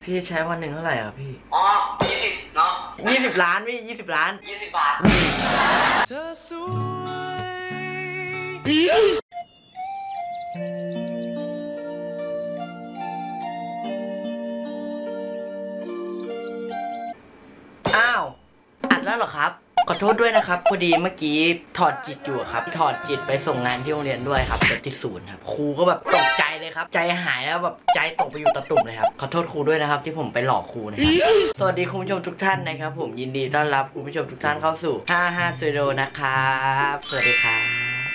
พี่ใช้วันหนึ่งเท่าไหร่อ่ะพี่อ๋อ20เนาะ 20 ล้านพี่20 ล้าน 20 บาทเธอสวยอ้าวอัดแล้วเหรอครับขอโทษด้วยนะครับพอดีเมื่อกี้ถอดจิตอยู่ครับถอดจิตไปส่งงานที่โรงเรียนด้วยครับแต่ติดศูนย์ครับครูก็แบบตกใจเลยครับใจหายแล้วแบบใจตกไปอยู่ตะตุ่มเลยครับขอโทษครูด้วยนะครับที่ผมไปหลอกครูนะครับสวัสดีคุณผู้ชมทุกท่านนะครับผมยินดีต้อนรับคุณผู้ชมทุกท่านเข้าสู่55 Studio นะครับสวัสดีครับ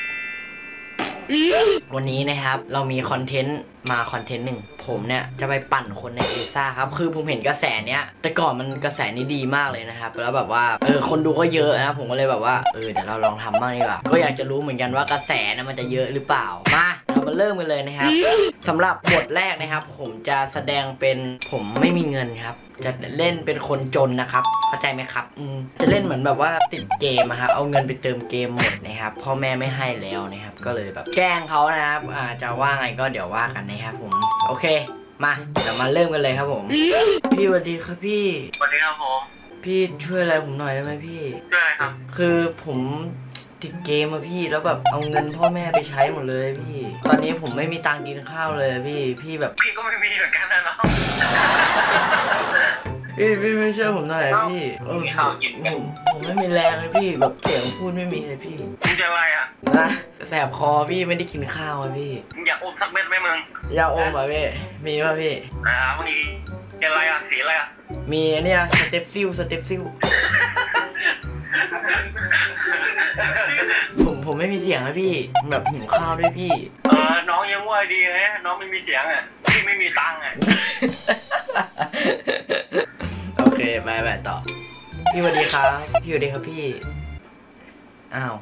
วันนี้นะครับเรามีคอนเทนต์หนึ่งผมเนี่ยจะไปปั่นคนในเอซ่าครับคือผมเห็นกระแสเนี้ยแต่ก่อนมันกระแสนี้ดีมากเลยนะครับแล้วแบบว่าคนดูก็เยอะนะผมก็เลยแบบว่าเดี๋ยวเราลองทำบ้างดีกว่าก็อยากจะรู้เหมือนกันว่ากระแสนะมันจะเยอะหรือเปล่าเรามาเริ่มกันเลยนะครับสำหรับบทแรกนะครับผมจะแสดงเป็นผมไม่มีเงินครับจะเล่นเป็นคนจนนะครับเข้าใจไหมครับจะเล่นเหมือนแบบว่าติดเกมครับเอาเงินไปเติมเกมหมดนะครับพ่อแม่ไม่ให้แล้วนะครับก็เลยแบบแกล้งเขานะครับจะว่าไงก็เดี๋ยวว่ากันนะครับผมโอเคมาเดี๋ยวมาเริ่มกันเลยครับผมพี่สวัสดีครับพี่สวัสดีครับผมพี่ช่วยอะไรผมหน่อยได้ไหมพี่ช่วยอะไรครับคือผมติดเกมอะพี่แล้วแบบเอาเงินพ่อแม่ไปใช้หมดเลยพี่ตอนนี้ผมไม่มีตังค์กินข้าวเลยพี่แบบพี่ก็ไม่มีเหมือนกันนะน้องพี่ไม่เชื่อผมหน่อยพี่มีข้าวกินกันผมไม่มีแรงเลยพี่แบบเสียงพูดไม่มีเลยพี่มึงจะอะไรอ่ะนะแสบคอพี่ไม่ได้กินข้าวอะพี่มึงอยากอมสักเม็ดไหมมึงอยากอมป่ะพี่มีป่ะพี่วันนี้กินอะไรอ่ะสีอะไรอ่ะมีเนี่ยสเต็ปซิลผมไม่มีเสียงนะพี่แบบหิวข้าวด้วยพี่น้องยังว่าดีนะน้องไม่มีเสียงอ่ะพี่ไม่มีตังค์อ่ะโอเคไปต่อพี่สวัสดีครับพี่สวัสดีครับพี่อ้าว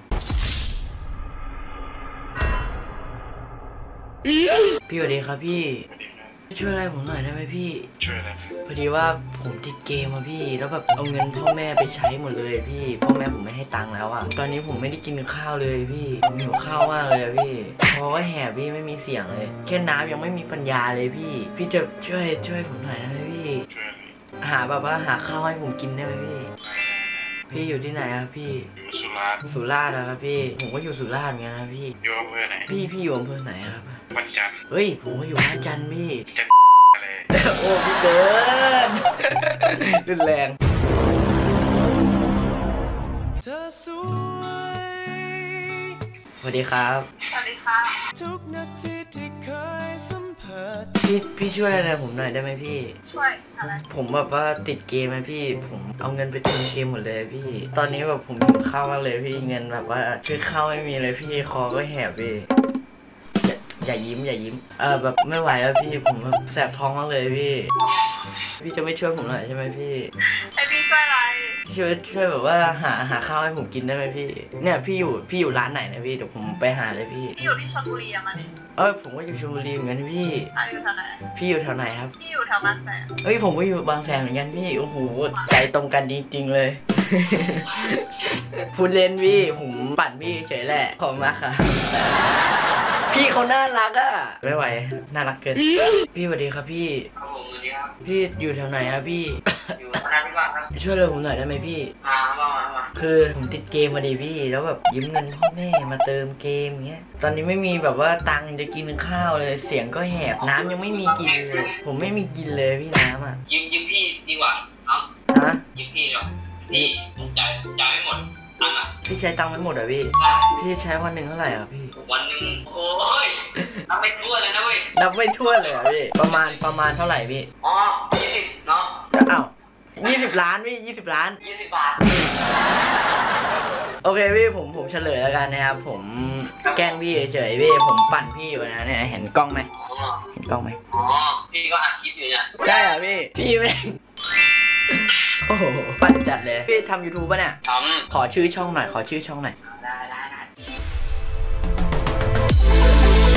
พี่สวัสดีครับพี่ช่วยอะไรผมหน่อยได้ไหมพี่ช่วยอะไรพอดีว่าผมติดเกมอะพี่แล้วแบบเอาเงินพ่อแม่ไปใช้หมดเลยพี่พ่อแม่ผมไม่ให้ตังค์แล้วอะตอนนี้ผมไม่ได้กินข้าวเลยพี่ผมหิวข้าวมากเลยพี่คอก็แหบพี่ไม่มีเสียงเลยแค่น้ำยังไม่มีปัญญาเลยพี่จะช่วยผมหน่อยได้ไหมพี่หาแบบว่าหาข้าวให้ผมกินได้ไหมพี่อยู่ที่ไหนครับพี่สุราษฎร์นะครับพี่ผมก็อยู่สุราษฎร์เหมือนกันนะพี่อยู่อำเภอไหนพี่อยู่อำเภอไหนครับวันจันทร์เฮ้ยผมก็อยู่วันจันทร์พี่อะไรโอ้พี่เกินรุนแรงสวัสดีครับสวัสดีค่ะทุกนาทีที่เคยสัมผัสพี่ช่วยอะไรผมหน่อยได้ไหมพี่ช่วยอะไรผมแบบว่าติดเกมไหมพี่ผมเอาเงินไปเติมเกมหมดเลยพี่ตอนนี้แบบผมหิวข้าวมากเลยพี่เงินแบบว่าซื้อข้าวไม่มีเลยพี่คอก็แหบพี่อย่ายิ้มแบบไม่ไหวแล้วพี่ผมแบบแสบท้องมากเลยพี่จะไม่ช่วยผมหน่อยใช่ไหมพี่ให้พี่ช่วยอะไรช่วยแบบว่าหาข้าวให้ผมกินได้ไหมพี่เนี่ยพี่อยู่ร้านไหนนะพี่เดี๋ยวผมไปหาเลยพี่อยู่ที่ชลบุรีอะมาเนี่ยผมก็อยู่ชลบุรีเหมือนกันพี่อยู่แถวไหนพี่อยู่แถวไหนครับพี่อยู่แถวบางแสนผมก็อยู่บางแสนเหมือนกันพี่โอ้โหใจตรงกันจริงๆเลยพูดเล่นพี่ผมปั่นพี่เฉยแหละขอบคุณมากค่ะพี่เขาน่ารักอ่ะไม่ไหวน่ารักเกินพี่สวัสดีครับพี่ครับผมสวัสดีครับพี่อยู่แถวไหนครับพี่อยู่คณะวิศวะครับช่วยเลยผมหน่อยได้ไหมพี่ว่าคือผมติดเกมมาดิพี่แล้วแบบยืมเงินพ่อแม่มาเติมเกมเงี้ยตอนนี้ไม่มีแบบว่าตังค์จะกินข้าวเลยเสียงก็แหบน้ำยังไม่มีกินเลยผมไม่มีกินเลยพี่น้ำอ่ะยืมพี่ดีกว่าเนาะยืมพี่หรอพี่จ่ายไม่หมดตังค์อ่ะพี่ใช้ตังค์ไม่หมดเหรอพี่พี่ใช้วันหนึ่งเท่าไหร่อ่ะพี่วันหนึ่งโอ้ยนับไม่ทั่วเลยนะเว้ยนับไม่ทั่วเลยอ่ะพี่ประมาณเท่าไหร่พี่ 20เนาะอ้าว20 ล้านพี่20 ล้าน 20 บาทโอเคพี่ผมเฉลยแล้วกันนะครับผมแกล้งพี่เฉยๆพี่ผมปั่นพี่อยู่นะเนี่ยเห็นกล้องไหมพี่ก็อัดคลิปอยู่เนี่ยได้เหรอพี่ไม่โอ้โหปั่นจัดเลยพี่ทำ YouTube ป่ะเนี่ยขอชื่อช่องหน่อยได้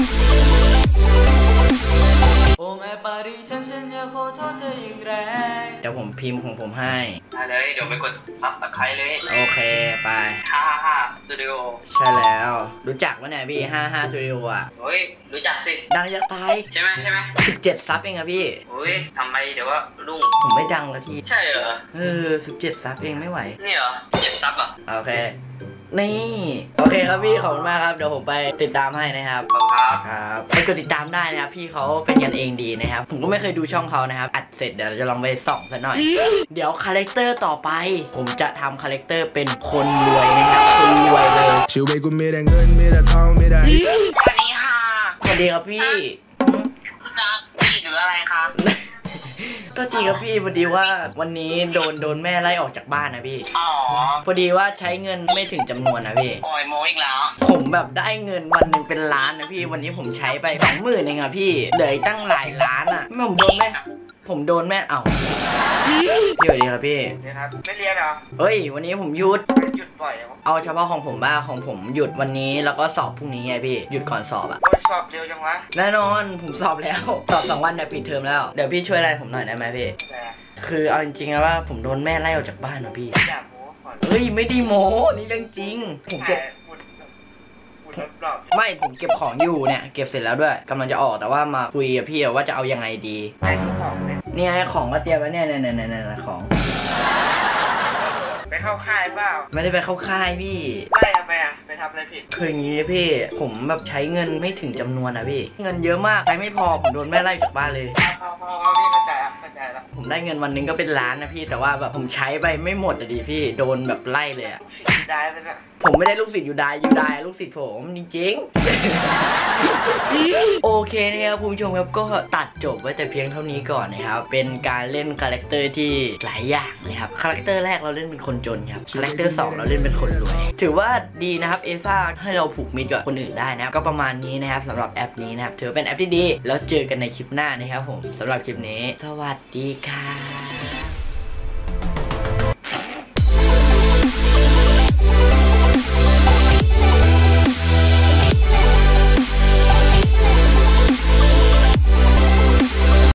โอ้แม่ปารีฉันอยากขอโทษเธออย่างแรงเดี๋ยวผมพิมพ์ของผมให้ได้เลยเดี๋ยวไปกดซับตะไคร้เลยโอเคไป 555 Studio ใช่แล้วรู้จักปะเนี่ยพี่55 Studio อ่ะเฮ้ยรู้จักสิดังจะตายใช่ไหม 17 ซับเองอะพี่เฮ้ยทำไมเดี๋ยวว่ารุ่งผมไม่ดังละทีใช่เหรอ 17 ซับเองไม่ไหวนี่เหรอ7 ซับอ่ะโอเค นี่ โอเคครับพี่ขอบคุณมากครับ เดี๋ยวผมไปติดตามให้นะครับครับครับไปกดติดตามได้นะครับพี่เขาเป็นกันเองดีนะครับ ผมก็ไม่เคยดูช่องเขานะครับ อัดเสร็จเดี๋ยวเราจะลองไปส่องซะหน่อย เดี๋ยวคาแรคเตอร์ต่อไป ผมจะทำคาแรคเตอร์เป็นคนรวยนะครับคนรวยเลยชีวิตกูมีแต่เงินมีแต่ทองมีแต่สวัสดีค่ะสวัสดีครับพี่จักพี่หรืออะไรคะก็จริงครับพี่พอดีว่าวันนี้โดนแม่ไล่ออกจากบ้านนะพี่อ๋อพอดีว่าใช้เงินไม่ถึงจำนวนนะพี่โอยโมอีกแล้วผมแบบได้เงินวันหนึ่งเป็นล้านนะพี่วันนี้ผมใช้ไป20,000เองอะพี่เหลืออีกตั้งหลายล้านอะผมโดนแม่เอ้าพี่สวัสดีครับพี่นะครับไม่เรียนเหรอเฮ้ยวันนี้ผมหยุดหยุดบ่อยเหรอเอาเฉพาะของผมบ้างของผมหยุดวันนี้แล้วก็สอบพรุ่งนี้ไงพี่หยุดก่อนสอบอะโอ้ยสอบเร็วจังวะแน่นอนผมสอบแล้วสอบ2 วันเนี่ยปิดเทอมแล้วเดี๋ยวพี่ช่วยอะไรผมหน่อยได้ไหมพี่แต่คือเอาจริงๆนะว่าผมโดนแม่ไล่ออกจากบ้านนะพี่อยากโม้ก่อนเฮ้ยไม่ได้โม้นี่เรื่องจริงผมเก็บคุณรอบไม่ผมเก็บของอยู่เนี่ยเก็บเสร็จแล้วด้วยกำลังจะออกแต่ว่ามาคุยกับพี่ว่าจะเอายังไงดีไอ้ทุกของเนี่ยเนี่ยของก็เตรียมไว้เนี่ยของไปเข้าค่ายเปล่าไม่ได้ไปเข้าค่ายพี่ไล่ทำไมอ่ะไปทำอะไรผิดคืออย่างนี้พี่ผมแบบใช้เงินไม่ถึงจำนวนนะพี่เงินเยอะมากใช้ไม่พอผมโดนแม่ไล่จากบ้านเลยเอาพี่เข้าใจละผมได้เงินวันหนึงก็เป็นล้านนะพี่แต่ว่าแบบผมใช้ไปไม่หมดอะดิพี่โดนแบบไล่เลยอะสิ่งได้ไปนะผมไม่ได้ลูกศิษย์ยูไดลูกศิษย์ผมจริงๆ โอเคนะครับคุณผู้ชมครับก็ตัดจบไว้แต่เพียงเท่านี้ก่อนนะครับเป็นการเล่นคาแรคเตอร์ที่หลายอย่างนะครับคาแรคเตอร์แรกเราเล่นเป็นคนจนครับคาแรคเตอร์2เราเล่นเป็นคนรวยถือว่าดีนะครับเอซ่าให้เราผูกมิตรกับคนอื่นได้นะครับก็ประมาณนี้นะครับสำหรับแอปนี้นะครับถือเป็นแอปที่ดีแล้วเจอกันในคลิปหน้านะครับผมสำหรับคลิปนี้สวัสดีครับ